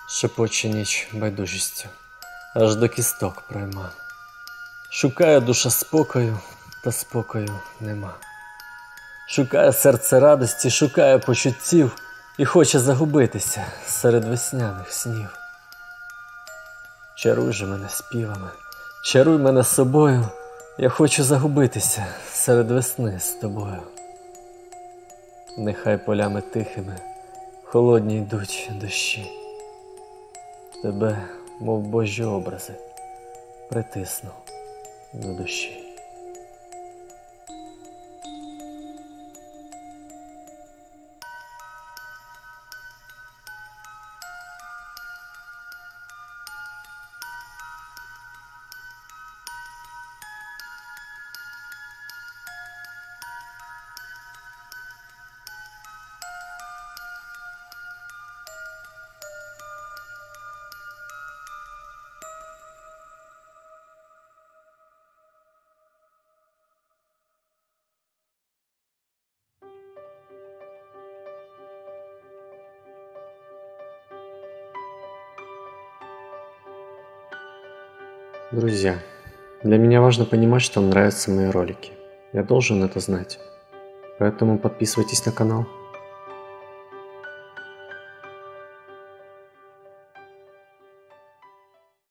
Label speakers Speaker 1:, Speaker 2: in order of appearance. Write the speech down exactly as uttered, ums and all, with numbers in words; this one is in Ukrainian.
Speaker 1: Шепоче ніч байдужістю, аж до кісток пройма. Шукає душа спокою, та спокою нема. Шукає серце радості, шукає почуттів і хоче загубитися серед весняних снів. Чаруй же мене співами, чаруй мене собою, я хочу загубитися серед весни з тобою. Нехай полями тихими, холодні йдуть дощі. Тебе, мов божі образи, притисну до душі.
Speaker 2: Друзья, для меня важно понимать, что вам нравятся мои ролики. Я должен это знать. Поэтому подписывайтесь на канал.